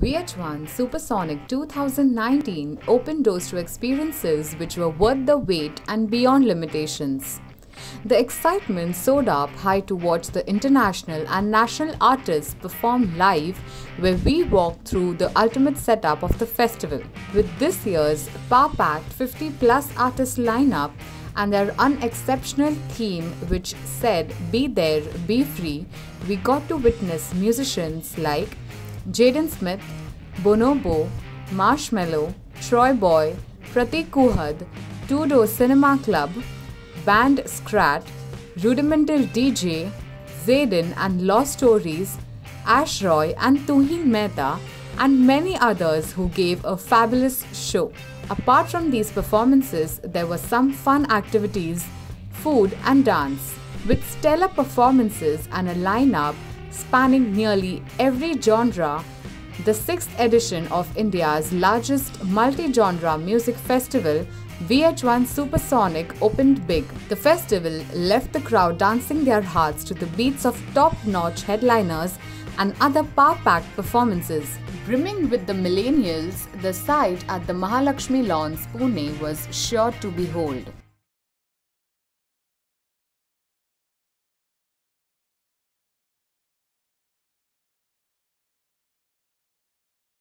Vh1 Supersonic 2019 opened doors to experiences which were worth the wait and beyond limitations. The excitement soared up high to watch the international and national artists perform live, where we walked through the ultimate setup of the festival. With this year's power-packed 50-plus artist lineup and their unexceptional theme which said "Be there, be free," we got to witness musicians like Jaden Smith, Bonobo, Marshmello, Troy Boy, Prateek Kuhad, Two-Door Cinema Club, Band Scrat, Rudimental DJ, Zaydin and Lost Stories, Ash Roy and Tuhin Mehta, and many others who gave a fabulous show. Apart from these performances, there were some fun activities, food and dance. With stellar performances and a lineup spanning nearly every genre, the 6th edition of India's largest multi-genre music festival, Vh1 Supersonic, opened big. The festival left the crowd dancing their hearts to the beats of top-notch headliners and other power-packed performances. Brimming with the millennials, the sight at the Mahalakshmi Lawns, Pune was sure to behold.